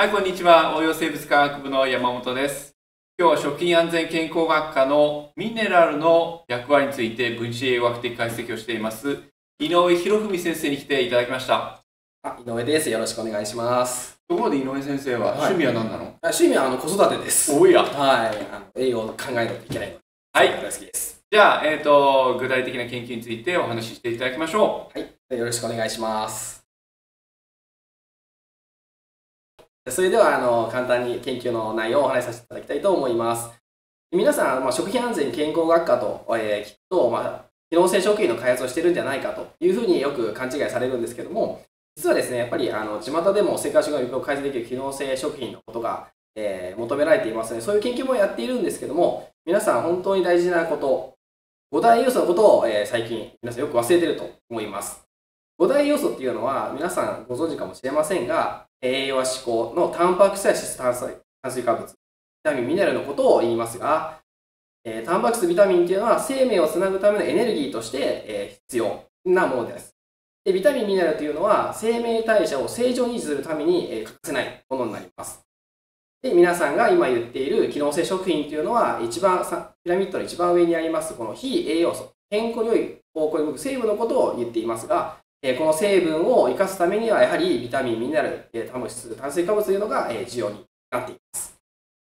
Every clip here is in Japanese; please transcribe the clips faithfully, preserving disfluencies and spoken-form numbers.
はい、こんにちは。応用生物科学部の山本です。今日は食品安全健康学科のミネラルの役割について分子栄養学的解析をしています、井上博文先生に来ていただきました。 あ、井上です。よろしくお願いします。 ところで井上先生は、はい、趣味は何なの？ 趣味はあの子育てです。 おや。 はい。あの栄養を考えないといけないので、 はい。 大好きです。 じゃあ、えーと、具体的な研究についてお話ししていただきましょう。はい。よろしくお願いします。それではあの簡単に研究の内容をお話しさせていただきたいと思います。皆さん、まあ、食品安全健康学科と、えー、聞くと、まあ、機能性食品の開発をしてるんじゃないかというふうによく勘違いされるんですけども、実はですね、やっぱりあの巷でも生活習慣病を改善できる機能性食品のことが、えー、求められていますので、そういう研究もやっているんですけども、皆さん本当に大事なこと、ご大要素のことを、えー、最近皆さんよく忘れていると思います。ご大要素っていうのは皆さんご存知かもしれませんが、栄養や脂肪のタンパク質や脂質炭水炭水化物、ビタミン、ミネラルのことを言いますが、えー、タンパク質、ビタミンっていうのは生命をつなぐためのエネルギーとして、えー、必要なものです。で、ビタミン、ミネラルというのは生命代謝を正常に維持するために、えー、欠かせないものになります。で、皆さんが今言っている機能性食品というのは一番ピラミッドの一番上にありますこの非栄養素、健康に良い方向に向く成分のことを言っていますが、この成分を生かすためにはやはりビタミン、ミネラル、タンパク質、炭水化物というのが重要になっています。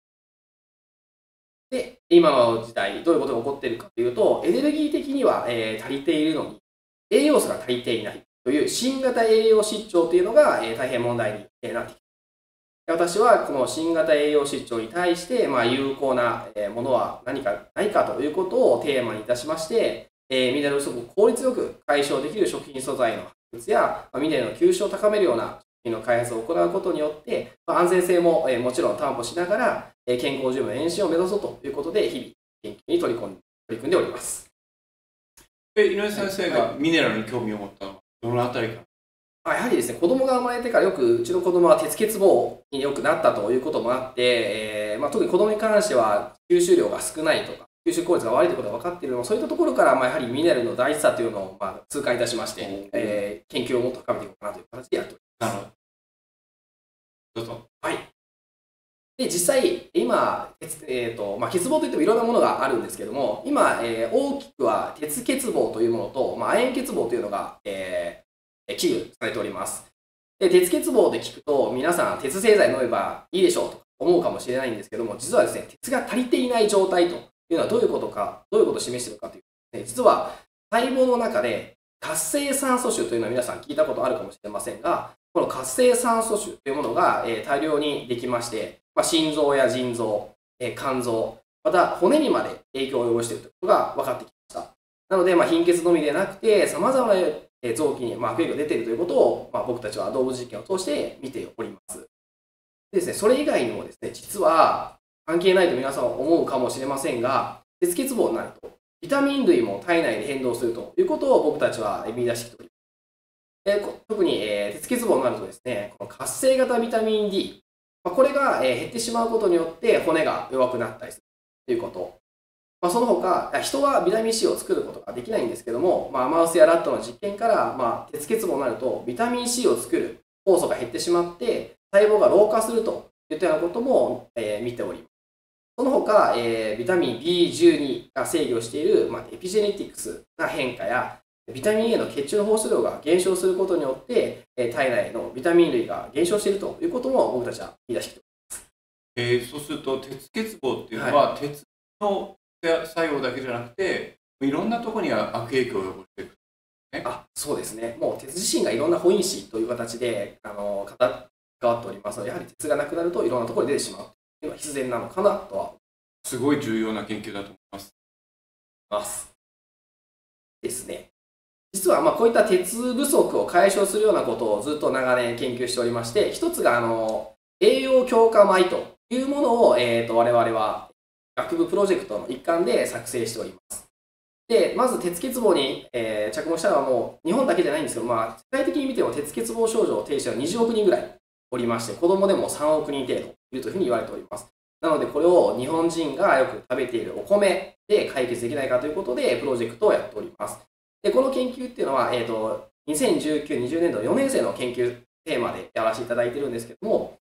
で、今の時代どういうことが起こっているかというと、エネルギー的には足りているのに栄養素が足りていないという新型栄養失調というのが大変問題になってきます。私はこの新型栄養失調に対して、まあ、有効なものは何かないかということをテーマにいたしまして、ミネラル不足を効率よく解消できる食品素材の発掘や、ミネラルの吸収を高めるような食品の開発を行うことによって、安全性ももちろん担保しながら、健康寿命の延伸を目指そうということで、日々研究に取り組んで取り組んでおります。 え井上先生がミネラルに興味を持ったのはどのあたりか？ やはりですね、子供が生まれてからよくうちの子供は鉄欠乏によくなったということもあって、えーまあ、特に子供に関しては吸収量が少ないとか、吸収効率が悪いということが分かっているのも、そういったところから、まあ、やはりミネラルの大事さというのを、まあ、痛感いたしまして、えー、研究をもっと深めていこうかなという形でやっております。なるほど。どうぞ。 はい。で、実際、今、えーとまあ、欠乏といってもいろんなものがあるんですけども、今、えー、大きくは鉄欠乏というものと、まあ、亜鉛欠乏というのが、えー危惧されております。で、鉄欠乏で聞くと、皆さん、鉄製剤飲めばいいでしょうと思うかもしれないんですけども、実はですね、鉄が足りていない状態というのはどういうことか、どういうことを示しているかというと、ね、実は細胞の中で活性酸素種というのは皆さん聞いたことあるかもしれませんが、この活性酸素種というものが、えー、大量にできまして、まあ、心臓や腎臓、えー、肝臓、また骨にまで影響を及ぼしているということが分かってきました。なので、まあ、貧血のみでなくて、様々な臓器に悪影響が出ているということを、まあ、僕たちは動物実験を通して見ております。でですね、それ以外にもですね、実は関係ないと皆さんは思うかもしれませんが、鉄欠乏になると、ビタミン類も体内で変動するということを僕たちは見出してきております。で特に、えー、鉄欠乏になるとですね、この活性型ビタミン D、まあ、これが、えー、減ってしまうことによって骨が弱くなったりするということ。まあ、その他、人はビタミン C を作ることができないんですけども、まあ、マウスやラットの実験から、まあ、鉄欠乏になると、ビタミン C を作る酵素が減ってしまって、細胞が老化するといったようなことも、えー、見ております。その他、えー、ビタミン ビーじゅうに が制御している、まあ、エピジェネティクスな変化や、ビタミン A の血中の放出量が減少することによって、えー、体内のビタミン類が減少しているということも僕たちは見出しております。 えー、そうすると、鉄欠乏っていうのは、はい、鉄の作用だけじゃなくて、いろんなところに悪影響を及ぼしていく、 ね。あ、そうですね。もう鉄自身がいろんな保因子という形であの関わっておりますので、やはり鉄がなくなるといろんなところに出てしまうというのは必然なのかなとは。 すごい重要な研究だと思います。 ますですね。実はまあこういった鉄不足を解消するようなことをずっと長年研究しておりまして、一つがあの栄養強化米というものを、えー、と我々は学部プロジェクトの一環で作成しております。で、まず鉄欠乏に、えー、着目したのはもう日本だけじゃないんですけど、まあ、世界的に見ても鉄欠乏症状を呈してはにじゅうおくにんぐらいおりまして、子供でもさんおくにん程度いるというふうに言われております。なので、これを日本人がよく食べているお米で解決できないかということで、プロジェクトをやっております。で、この研究っていうのは、えーと、にせんじゅうきゅう、にじゅうねんどよねん生の研究テーマでやらせていただいているんですけども、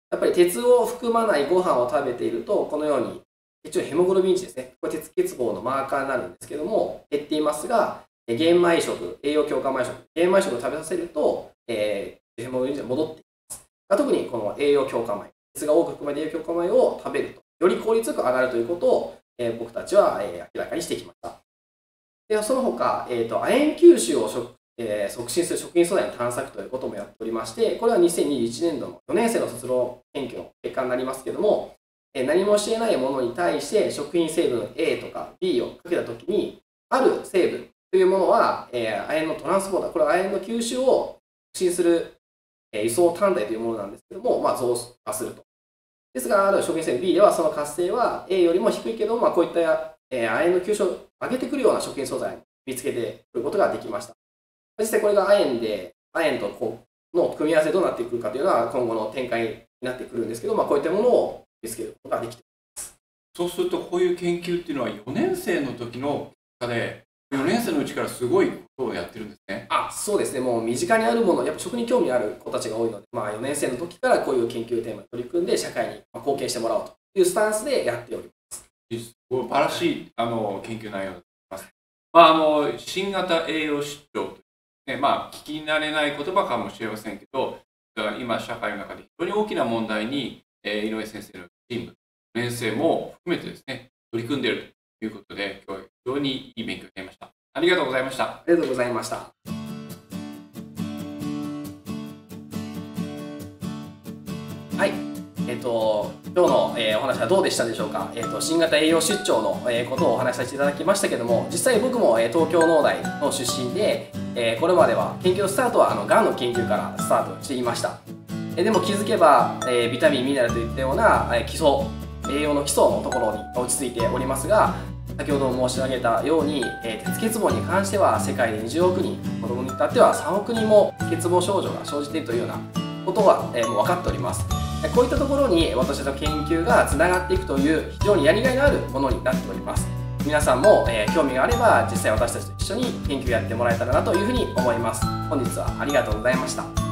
やっぱり鉄を含まないご飯を食べていると、このように血中ヘモグロビン値ですね、これ鉄欠乏のマーカーになるんですけども、減っていますが、玄米食、栄養強化米食、玄米食を食べさせると、えー、ヘモグロビン値が戻っていきます。特にこの栄養強化米、鉄が多く含まれる栄養強化米を食べると、より効率よく上がるということを、えー、僕たちは、えー、明らかにしてきました。でその他、えーと、亜鉛吸収を食えー、促進する食品素材の探索ということもやっておりまして、これはにせんにじゅういちねんどのよねん生の卒論研究の結果になりますけども、えー、何もしていないものに対して食品成分 エー とか ビー をかけたときに、ある成分というものは、えー、亜鉛のトランスポーター、これは亜鉛の吸収を促進する、えー、輸送単体というものなんですけども、まあ、増加すると。ですが、ある食品成分 ビー ではその活性は エー よりも低いけど、まあ、こういった、えー、亜鉛の吸収を上げてくるような食品素材を見つけてくることができました。実際これが亜鉛で、亜鉛とこうの組み合わせどうなってくるかというのは今後の展開になってくるんですけど、まあ、こういったものを見つけることができています。 そうすると、こういう研究っていうのはよねん生の時の結果で、よねん生のうちからすごいことをやってるんですね。 あ、そうですね。もう身近にあるもの、やっぱ食に興味ある子たちが多いので、まあ、よねん生の時からこういう研究テーマに取り組んで社会に貢献してもらおうというスタンスでやっております。 素晴らしいあの研究内容だと思います。まあ、あの新型栄養失調とね、まあ、聞き慣れない言葉かもしれませんけど、今、社会の中で非常に大きな問題に、えー、井上先生のチーム、よねん生も含めてですね、取り組んでいるということで、今日は非常にいい勉強になりました。ありがとうございました。 ありがとうございました。はい。えっと、今日の、えー、お話はどうでしたでしょうか。えっと、新型栄養失調の、えー、ことをお話しさせていただきましたけども、実際僕も、えー、東京農大の出身で、えー、これまでは研究のスタートはあのがんの研究からスタートしていました。えー、でも気づけば、えー、ビタミン、ミネラルといったような、えー、基礎、栄養の基礎のところに落ち着いておりますが、先ほど申し上げたように、えー、鉄欠乏に関しては世界でにじゅうおくにん、子どもに至ってはさんおくにんも欠乏症状が生じているというようなことは、えー、もう分かっております。こういったところに私の研究がつながっていくという非常にやりがいのあるものになっております。皆さんも、えー、興味があれば実際私たちと一緒に研究やってもらえたらなというふうに思います。本日はありがとうございました。